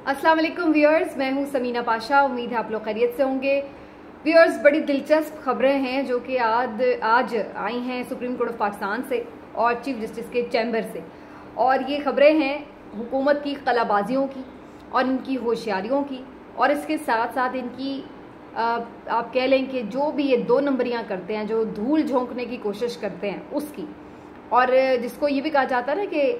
अस्सलाम वालेकुम व्यूअर्स, मैं हूं समीना पाशा। उम्मीद है आप लोग खैरियत से होंगे। व्यूअर्स, बड़ी दिलचस्प खबरें हैं जो कि आज आई हैं सुप्रीम कोर्ट ऑफ पाकिस्तान से और चीफ जस्टिस के चैम्बर से। और ये खबरें हैं हुकूमत की कलाबाजियों की और इनकी होशियारियों की, और इसके साथ साथ इनकी आप कह लें कि जो भी ये दो नंबरियां करते हैं, जो धूल झोंकने की कोशिश करते हैं उसकी, और जिसको ये भी कहा जाता है ना कि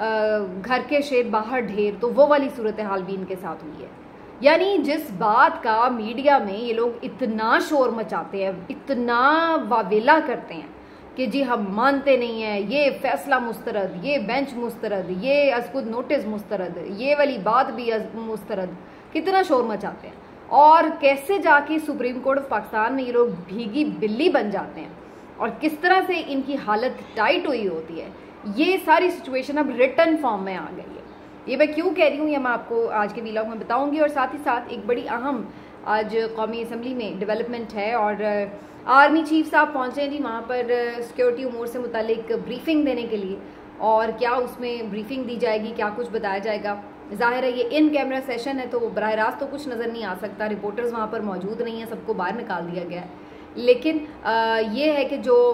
घर के शेर बाहर ढेर, तो वो वाली सूरत हाल भी इनके साथ हुई है। यानी जिस बात का मीडिया में ये लोग इतना शोर मचाते हैं, इतना वावेला करते हैं कि जी हम मानते नहीं हैं, ये फैसला मुस्तरद, ये बेंच मुस्तरद, ये असकुद नोटिस मुस्तरद, ये वाली बात भी मुस्तरद, कितना शोर मचाते हैं। और कैसे जाके सुप्रीम कोर्ट ऑफ पाकिस्तान में ये लोग भीगी बिल्ली बन जाते हैं और किस तरह से इनकी हालत टाइट हुई होती है। ये सारी सिचुएशन अब रिटर्न फॉर्म में आ गई है। ये मैं क्यों कह रही हूँ, ये मैं आपको आज के व्लॉग में बताऊंगी। और साथ ही साथ एक बड़ी अहम आज कौमी असम्बली में डेवलपमेंट है और आर्मी चीफ साहब पहुँचे हैं जी वहाँ पर सिक्योरिटी उमूर से मुतालिक ब्रीफिंग देने के लिए। और क्या उसमें ब्रीफिंग दी जाएगी, क्या कुछ बताया जाएगा। जाहिर है ये इन कैमरा सेशन है तो बराह रास्त तो कुछ नज़र नहीं आ सकता, रिपोर्टर्स वहाँ पर मौजूद नहीं है, सबको बाहर निकाल दिया गया है। लेकिन ये है कि जो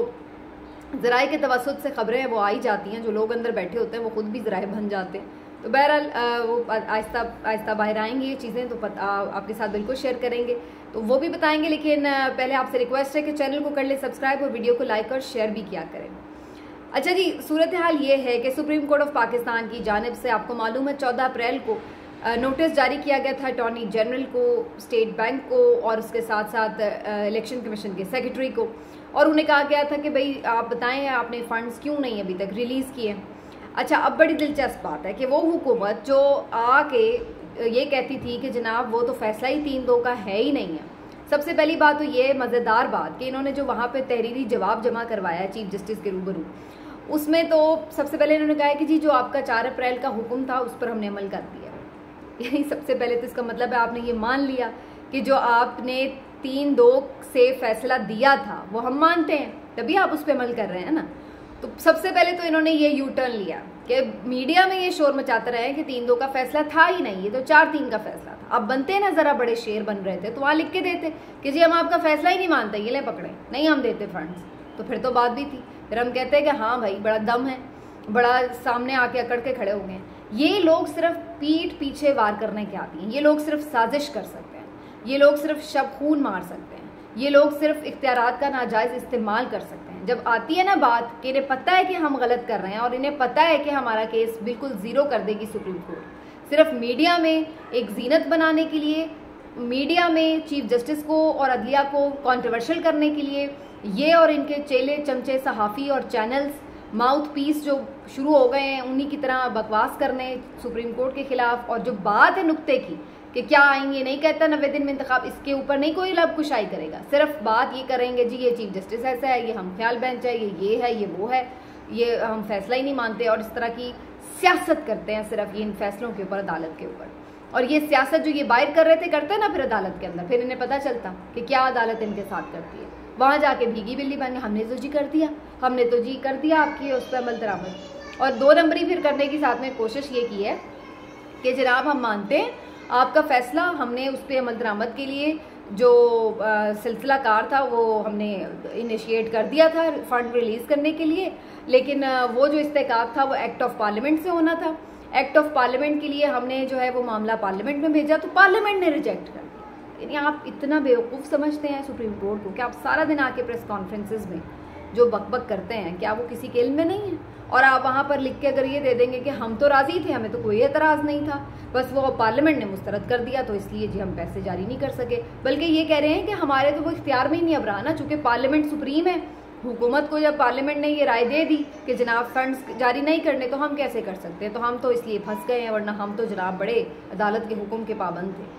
ज़राए के तवसुत से खबरें हैं वो आई जाती हैं, जो लोग अंदर बैठे होते हैं वो खुद भी ज़राए बन जाते हैं। तो बहरहाल वो आहिस्ता आहिस्ता बाहर आएंगी ये चीज़ें, तो आपके साथ बिल्कुल शेयर करेंगे, तो वो भी बताएंगे। लेकिन पहले आपसे रिक्वेस्ट है कि चैनल को कर ले सब्सक्राइब और वीडियो को लाइक और शेयर भी किया करें। अच्छा जी, सूरत हाल ये है कि सुप्रीम कोर्ट ऑफ पाकिस्तान की जानिब से आपको मालूम है 14 अप्रैल को नोटिस जारी किया गया था अटॉर्नी जनरल को, स्टेट बैंक को और उसके साथ साथ इलेक्शन कमीशन के सेक्रेटरी को। और उन्हें कहा गया था कि भाई आप बताएं आपने फ़ंड्स क्यों नहीं अभी तक रिलीज़ किए। अच्छा, अब बड़ी दिलचस्प बात है कि वो हुकूमत जो आके ये कहती थी कि जनाब वो तो फैसला ही 3-2 का है ही नहीं है। सबसे पहली बात तो ये मज़ेदार बात कि इन्होंने जो वहाँ पे तहरीरी जवाब जमा करवाया है चीफ जस्टिस के रूबरू, उसमें तो सबसे पहले इन्होंने कहा है कि जी जो आपका 4 अप्रैल का हुक्म था उस पर हमने अमल कर दिया। यानी सबसे पहले तो इसका मतलब है आपने ये मान लिया कि जो आपने 3-2 से फैसला दिया था वो हम मानते हैं, तभी आप उस पर अमल कर रहे हैं ना। तो सबसे पहले तो इन्होंने ये यू टर्न लिया कि मीडिया में ये शोर मचाते रहे कि 3-2 का फैसला था ही नहीं, ये तो 4-3 का फैसला था। अब बनते ना ज़रा बड़े शेर बन रहे थे तो वहाँ लिख के देते कि जी हम आपका फैसला ही नहीं मानते, ये ले पकड़े, नहीं हम देते फंड्स, तो फिर तो बात भी थी। फिर हम कहते हैं कि हाँ भाई बड़ा दम है, बड़ा सामने आके अकड़ के खड़े हो गए हैं। ये लोग सिर्फ पीठ पीछे वार करने के आती हैं, ये लोग सिर्फ साजिश कर सकते हैं, ये लोग सिर्फ शब खून मार सकते हैं, ये लोग सिर्फ इख्तियारात का नाजायज़ इस्तेमाल कर सकते हैं। जब आती है ना बात कि इन्हें पता है कि हम गलत कर रहे हैं और इन्हें पता है कि हमारा केस बिल्कुल ज़ीरो कर देगी सुप्रीम कोर्ट, सिर्फ मीडिया में एक जीनत बनाने के लिए, मीडिया में चीफ जस्टिस को और अदलिया को कॉन्ट्रोवर्शियल करने के लिए ये और इनके चेले चमचे सहाफ़ी और चैनल्स माउथ पीस जो शुरू हो गए हैं उन्हीं की तरह बकवास करने सुप्रीम कोर्ट के खिलाफ। और जो बात है नुक्ते की कि क्या आएंगे, नहीं कहता 90 दिन में इंतखाब, इसके ऊपर नहीं कोई लब कुशाई करेगा, सिर्फ बात ये करेंगे जी ये चीफ जस्टिस ऐसा है, ये हम ख्याल बेंच है, ये है, ये वो है, ये हम फैसला ही नहीं मानते। और इस तरह की सियासत करते हैं सिर्फ ये इन फैसलों के ऊपर, अदालत के ऊपर। और ये सियासत जो ये बाहर कर रहे थे करते ना फिर अदालत के अंदर, फिर इन्हें पता चलता कि क्या अदालत इनके साथ करती है, वहाँ जाके भीगी बिल्ली बन गए, हमने तो जी कर दिया, हमने तो जी कर दिया आपकी उस पर अमल दरामद। और 2 नंबरी फिर करने की साथ में कोशिश ये की है कि जनाब हम मानते हैं आपका फैसला, हमने उस पर अमल दरामद के लिए जो सिलसिला कार था वो हमने इनिशिएट कर दिया था फंड रिलीज़ करने के लिए। लेकिन वो जो इस्तेकाक था वो एक्ट ऑफ पार्लियामेंट से होना था। एक्ट ऑफ पार्लियामेंट के लिए हमने जो है वो मामला पार्लियामेंट में भेजा तो पार्लियामेंट ने रिजेक्ट कर दिया। यानी आप इतना बेवकूफ़ समझते हैं सुप्रीम कोर्ट को कि आप सारा दिन आके प्रेस कॉन्फ्रेंसेस में जो बकबक करते हैं, क्या वो किसी के इल्म में नहीं है? और आप वहाँ पर लिख के अगर ये दे देंगे कि हम तो राज़ी थे, हमें तो कोई एतराज़ नहीं था, बस वो पार्लियामेंट ने मुस्तरद कर दिया तो इसलिए जी हम पैसे जारी नहीं कर सके। बल्कि ये कह रहे हैं कि हमारे तो वो इख्तियार में ही नहीं अब रहा ना, चूँकि पार्लियामेंट सुप्रीम है। हुकूमत को जब पार्लियामेंट ने ये राय दे दी कि जनाब फंड्स जारी नहीं करने, तो हम कैसे कर सकते हैं? तो हम तो इसलिए फंस गए हैं, वरना हम तो जनाब बड़े अदालत के हुक्म के पाबंद थे।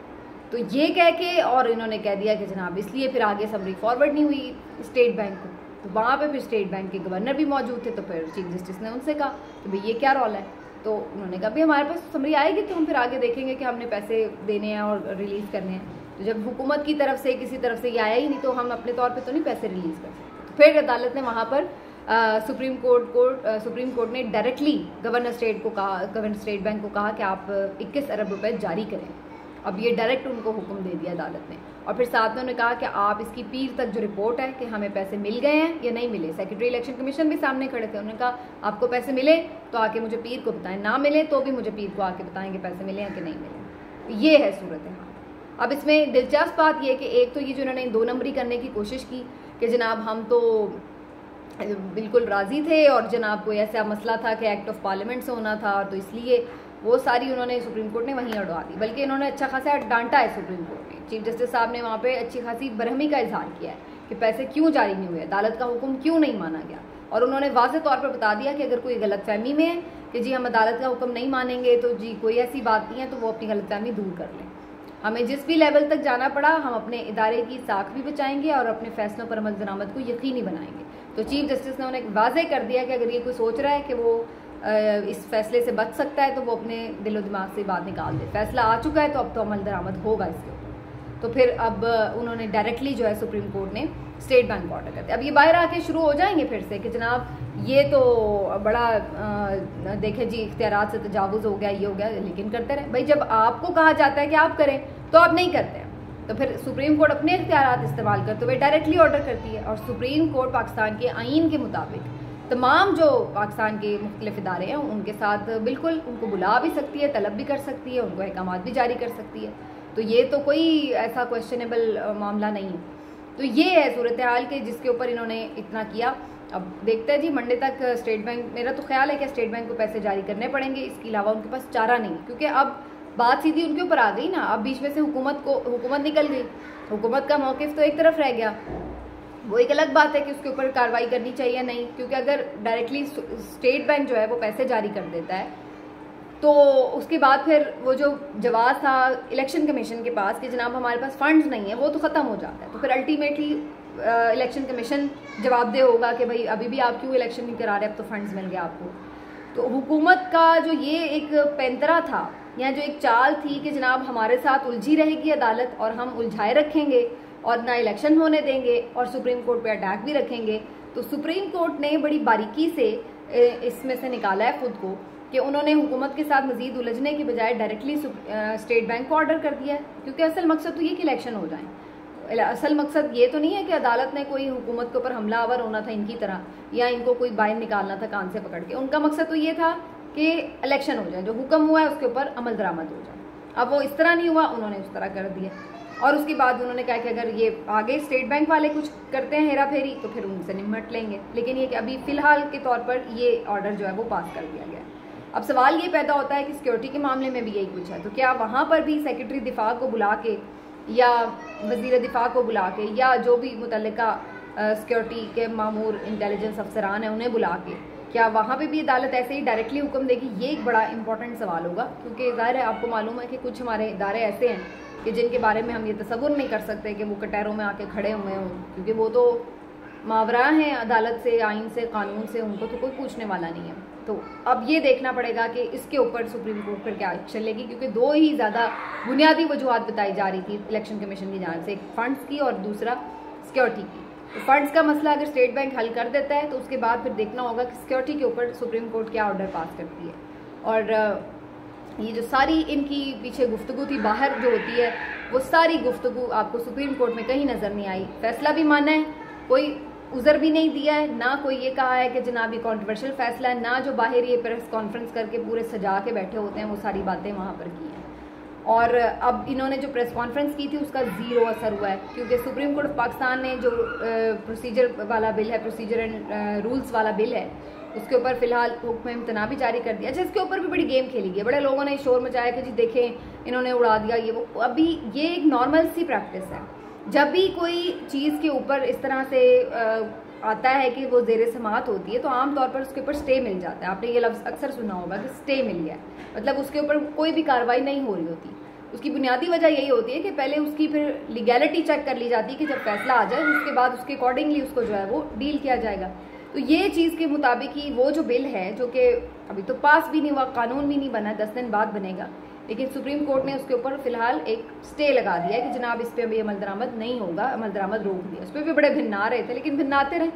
तो ये कह के और इन्होंने कह दिया कि जनाब इसलिए फिर आगे समरी फॉरवर्ड नहीं हुई स्टेट बैंक को। तो वहाँ पे फिर स्टेट बैंक के गवर्नर भी मौजूद थे, तो फिर चीफ जस्टिस ने उनसे कहा कि भाई ये क्या रौला है। तो उन्होंने कहा भाई हमारे पास समरी आएगी तो हम फिर आगे देखेंगे कि हमने पैसे देने हैं और रिलीज़ करने हैं। तो जब हुकूमत की तरफ से किसी तरफ से ये आया ही नहीं तो हम अपने तौर पर तो नहीं पैसे रिलीज़ कर सकते। तो फिर अदालत ने वहाँ पर सुप्रीम कोर्ट ने डायरेक्टली गवर्नर स्टेट बैंक को कहा कि आप 21 अरब रुपए जारी करें। अब ये डायरेक्ट उनको हुक्म दे दिया अदालत ने। और फिर साथ में उन्होंने कहा कि आप इसकी पीर तक जो रिपोर्ट है कि हमें पैसे मिल गए हैं या नहीं मिले, सेक्रेटरी इलेक्शन कमीशन भी सामने खड़े थे, उन्होंने कहा आपको पैसे मिले तो आके मुझे पीर को बताएं, ना मिले तो भी मुझे पीर को आके बताएं कि पैसे मिले या कि नहीं मिले। ये है सूरत हाल। अब इसमें दिलचस्प बात यह कि एक तो ये जो उन्होंने 2 नंबरी करने की कोशिश की कि जनाब हम तो बिल्कुल राज़ी थे और जनाब कोई ऐसा मसला था कि एक्ट ऑफ पार्लियामेंट से होना था, तो इसलिए वो सारी उन्होंने सुप्रीम कोर्ट ने वहीं अड़वा दी। बल्कि इन्होंने अच्छा खासा डांटा है सुप्रीम कोर्ट ने। चीफ जस्टिस साहब ने वहाँ पे अच्छी खासी बरहमी का इजहार किया है कि पैसे क्यों जारी नहीं हुए, अदालत का हुक्म क्यों नहीं माना गया। और उन्होंने वाज़ेह तौर पर बता दिया कि अगर कोई गलतफहमी में है कि जी हम अदालत का हुक्म नहीं मानेंगे तो जी कोई ऐसी बात नहीं है, तो वो अपनी गलतफहमी दूर कर लें। हमें जिस भी लेवल तक जाना पड़ा हम अपने इदारे की साख भी बचाएंगे और अपने फैसलों पर अमल दरामद को यकीनी बनाएंगे। तो चीफ जस्टिस ने उन्हें वाज़ेह कर दिया कि अगर ये कोई सोच रहा है कि वो इस फैसले से बच सकता है तो वो अपने दिलो दिमाग से बात निकाल दे। फैसला आ चुका है तो अब तो अमल दरामद होगा इसके ऊपर। तो फिर अब उन्होंने डायरेक्टली जो है सुप्रीम कोर्ट ने स्टेट बैंक को ऑर्डर कर दिया। अब ये बाहर आके शुरू हो जाएंगे फिर से कि जनाब ये तो बड़ा देखे जी इख्तियारात से तजावुज़ हो गया, ये हो गया, लेकिन करते रहे। भाई जब आपको कहा जाता है कि आप करें तो आप नहीं करते हैं, तो फिर सुप्रीम कोर्ट अपने इख्तियारात इस्तेमाल करते हुए डायरेक्टली ऑर्डर करती है। और सुप्रीम कोर्ट पाकिस्तान के आइन के मुताबिक तमाम जो पाकिस्तान के मुख्तलिफ इदारे हैं उनके साथ बिल्कुल उनको बुला भी सकती है, तलब भी कर सकती है, उनको अहकामात भी जारी कर सकती है। तो ये तो कोई ऐसा क्वेश्चनेबल मामला नहीं है। तो ये है सूरत हाल के जिसके ऊपर इन्होंने इतना किया। अब देखते हैं जी मंडे तक स्टेट बैंक, मेरा तो ख्याल है कि स्टेट बैंक को पैसे जारी करने पड़ेंगे, इसके अलावा उनके पास चारा नहीं, क्योंकि अब बात सीधी उनके ऊपर आ गई ना। अब बीच में से हुकूमत निकल गई, हुकूमत का मौक़िफ़ तो एक तरफ रह गया। वो एक अलग बात है कि उसके ऊपर कार्रवाई करनी चाहिए या नहीं, क्योंकि अगर डायरेक्टली स्टेट बैंक जो है वो पैसे जारी कर देता है तो उसके बाद फिर वो जो जवाब था इलेक्शन कमीशन के पास कि जनाब हमारे पास फंड्स नहीं है, वो तो ख़त्म हो जाता है। तो फिर अल्टीमेटली इलेक्शन कमीशन जवाबदेह होगा कि भाई अभी भी आप क्यों इलेक्शन नहीं करा रहे, अब तो फंड्स मिल गया आपको। तो हुकूमत का जो ये एक पैंतरा था या जो एक चाल थी कि जनाब हमारे साथ उलझी रहेगी अदालत और हम उलझाए रखेंगे और ना इलेक्शन होने देंगे और सुप्रीम कोर्ट पे अटैक भी रखेंगे, तो सुप्रीम कोर्ट ने बड़ी बारीकी से इसमें से निकाला है खुद को कि उन्होंने हुकूमत के साथ मजीद उलझने के बजाय डायरेक्टली स्टेट बैंक को ऑर्डर कर दिया है। क्योंकि असल मकसद तो ये कि इलेक्शन हो जाए। असल मकसद ये तो नहीं है कि अदालत ने कोई हुकूमत के ऊपर हमलावर होना था इनकी तरह, या इनको कोई बाहर निकालना था कान से पकड़ के। उनका मकसद तो ये था कि इलेक्शन हो जाए, जो हुक्म हुआ है उसके ऊपर अमल दरामद हो जाए। अब वो इस तरह नहीं हुआ, उन्होंने उस तरह कर दिया। और उसके बाद उन्होंने कहा कि अगर ये आगे स्टेट बैंक वाले कुछ करते हैं हेरा फेरी तो फिर उनसे निपट लेंगे। लेकिन ये कि अभी फ़िलहाल के तौर पर ये ऑर्डर जो है वो पास कर दिया गया। अब सवाल ये पैदा होता है कि सिक्योरिटी के मामले में भी यही कुछ है, तो क्या वहाँ पर भी सेक्रेटरी दिफा को बुला के या वज़ीर दिफा को बुला के या जो भी मुतल्लिका सिक्योरिटी के मामूर इंटेलिजेंस अफसरान हैं उन्हें बुला के क्या वहाँ पे भी अदालत ऐसे ही डायरेक्टली हुक्म देगी? ये एक बड़ा इंपॉर्टेंट सवाल होगा, क्योंकि ज़ाहिर है आपको मालूम है कि कुछ हमारे इदारे ऐसे हैं कि जिनके बारे में हम ये तसव्वुर नहीं कर सकते कि वो कटहरों में आके खड़े हुए हों, क्योंकि वो तो मावरा हैं अदालत से, आइन से, कानून से, उनको तो कोई पूछने वाला नहीं है। तो अब ये देखना पड़ेगा कि इसके ऊपर सुप्रीम कोर्ट पर क्या एक्शन लेगी, क्योंकि 2 ही ज़्यादा बुनियादी वजूहात बताई जा रही थी इलेक्शन कमीशन की जानिब से, एक फंड्स की और दूसरा सिक्योरिटी की। तो फंड्स का मसला अगर स्टेट बैंक हल कर देता है तो उसके बाद फिर देखना होगा कि सिक्योरिटी के ऊपर सुप्रीम कोर्ट क्या ऑर्डर पास करती है। और ये जो सारी इनकी पीछे गुफ्तगू थी बाहर जो होती है, वो सारी गुफ्तगू आपको सुप्रीम कोर्ट में कहीं नज़र नहीं आई। फैसला भी माना है, कोई उज़र भी नहीं दिया है, ना कोई ये कहा है कि जनाब ये कॉन्ट्रोवर्शियल फैसला है, ना जो बाहर ये प्रेस कॉन्फ्रेंस करके पूरे सजा के बैठे होते हैं वो सारी बातें वहाँ पर की हैं। और अब इन्होंने जो प्रेस कॉन्फ्रेंस की थी उसका ज़ीरो असर हुआ है, क्योंकि सुप्रीम कोर्ट ऑफ पाकिस्तान ने जो प्रोसीजर वाला बिल है, प्रोसीजर एंड रूल्स वाला बिल है, उसके ऊपर फ़िलहाल हुक्म इम्तना भी जारी कर दिया। अच्छा, इसके ऊपर भी बड़ी गेम खेली गई, बड़े लोगों ने शोर मचाया कि जी देखें इन्होंने उड़ा दिया ये वो। अभी ये एक नॉर्मल सी प्रैक्टिस है, जब भी कोई चीज़ के ऊपर इस तरह से आता है कि वो ज़ेर समात होती है तो आमतौर पर उसके ऊपर स्टे मिल जाता है। आपने ये लफ्ज़ अक्सर सुना होगा कि स्टे मिल गया, मतलब उसके ऊपर कोई भी कार्रवाई नहीं हो रही होती। उसकी बुनियादी वजह यही होती है कि पहले उसकी फिर लीगैलिटी चेक कर ली जाती है कि जब फैसला आ जाए उसके बाद उसके अकॉर्डिंगली उसको जो है वो डील किया जाएगा। तो ये चीज़ के मुताबिक ही वो जो बिल है, जो कि अभी तो पास भी नहीं हुआ, कानून भी नहीं बना, 10 दिन बाद बनेगा, लेकिन सुप्रीम कोर्ट ने उसके ऊपर फिलहाल एक स्टे लगा दिया है कि जनाब इस पर अभी अमल दरामद नहीं होगा, अमल दरामद रोक दिया। उस पर भी बड़े भिन्ना रहे थे, लेकिन भिन्नाते रहे,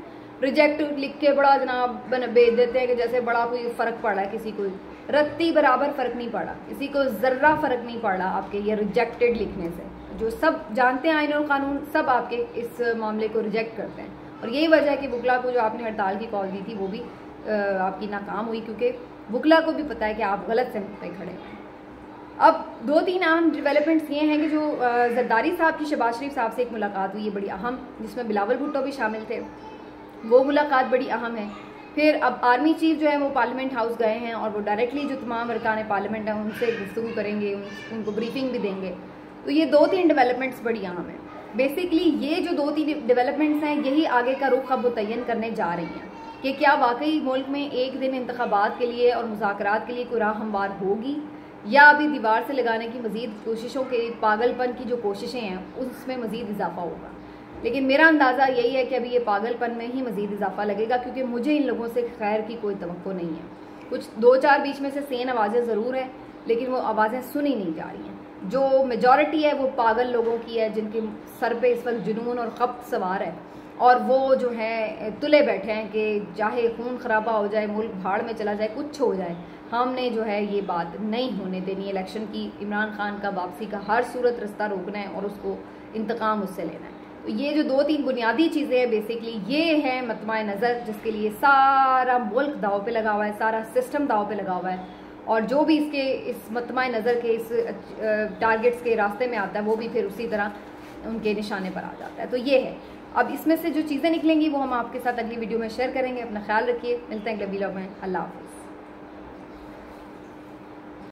रिजेक्ट लिख के बड़ा जनाब भेज देते हैं कि जैसे बड़ा कोई फ़र्क पड़ रहा है किसी को, रत्ती बराबर फ़र्क नहीं पड़ा, किसी को ज़र्रा फ़र्क नहीं पड़ा आपके ये रिजेक्टेड लिखने से। जो सब जानते हैं आईन और कानून, सब आपके इस मामले को रिजेक्ट करते हैं। और यही वजह है कि वकला को जो आपने हड़ताल की कॉल दी थी वो भी आपकी नाकाम हुई, क्योंकि वकला को भी पता है कि आप गलत सनत पे खड़े हैं। अब 2-3 अहम डेवलपमेंट्स ये हैं कि जो जरदारी साहब की शहबाज शरीफ साहब से एक मुलाकात हुई है बड़ी अहम, जिसमें बिलावल भुट्टो भी शामिल थे, वो मुलाकात बड़ी अहम है। फिर अब आर्मी चीफ जो है वो पार्लियामेंट हाउस गए हैं और वो डायरेक्टली जो तमाम अरकान पार्लियामेंट हैं उनसे गुफ्तगू करेंगे, उनको ब्रीफिंग भी देंगे। तो ये 2-3 डेवलपमेंट्स बड़ी अहम हैं। बेसिकली ये जो 2-3 डेवलपमेंट्स हैं यही आगे का रुख अब मुतय्यन करने जा रही हैं कि क्या वाकई मुल्क में एक दिन इंतखाबात के लिए और मुज़ाकरात के लिए कोई राह हमवार होगी, या अभी दीवार से लगाने की मज़ीद कोशिशों के पागलपन की जो कोशिशें हैं उसमें मज़ीद इजाफा होगा। लेकिन मेरा अंदाज़ा यही है कि अभी ये पागलपन में ही मज़ीद इजाफा लगेगा, क्योंकि मुझे इन लोगों से खैर की कोई तवक्को नहीं है। कुछ 2-4 बीच में से सेन आवाज़ें ज़रूर हैं, लेकिन वो आवाज़ें सुनी नहीं जा रही हैं। जो मेजॉरिटी है वो पागल लोगों की है, जिनके सर पे इस वक्त जुनून और खप्त सवार है, और वो जो है तुले बैठे हैं कि चाहे खून खराबा हो जाए, मुल्क भाड़ में चला जाए, कुछ हो जाए, हमने जो है ये बात नहीं होने देनी इलेक्शन की। इमरान खान का वापसी का हर सूरत रास्ता रोकना है और उसको इंतकाम उससे लेना है। तो ये जो 2-3 बुनियादी चीज़ें हैं बेसिकली ये है मतमाए नज़र, जिसके लिए सारा मुल्क दाव पे लगा हुआ है, सारा सिस्टम दाव पे लगा हुआ है, और जो भी इसके इस मतमाए नज़र के इस टारगेट्स के रास्ते में आता है वो भी फिर उसी तरह उनके निशाने पर आ जाता है। तो ये है, अब इसमें से जो चीज़ें निकलेंगी वो हम आपके साथ अगली वीडियो में शेयर करेंगे। अपना ख्याल रखिए, मिलते हैं अगले वीडियो में। अल्लाह हाफ़िज़।